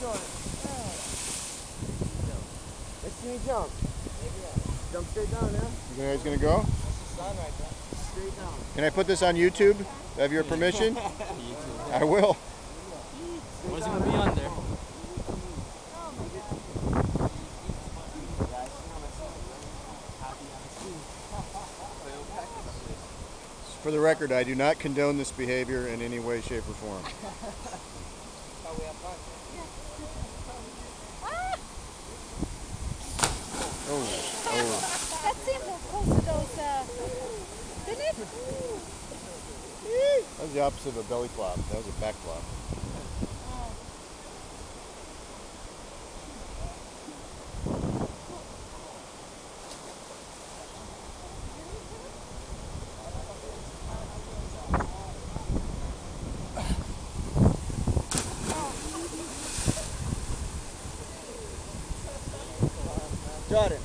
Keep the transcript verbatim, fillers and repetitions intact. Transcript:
Jordan. Let's see me jump. Jump straight down, yeah? You know he's going to go? That's the sun right there. Straight down. Can I put this on YouTube? Have your permission? I will. What's it going to be on there? For the record, I do not condone this behavior in any way, shape, or form. Oh, oh. That seems close to those, uh, didn't it? That was the opposite of a belly flop. That was a back flop. Jordan.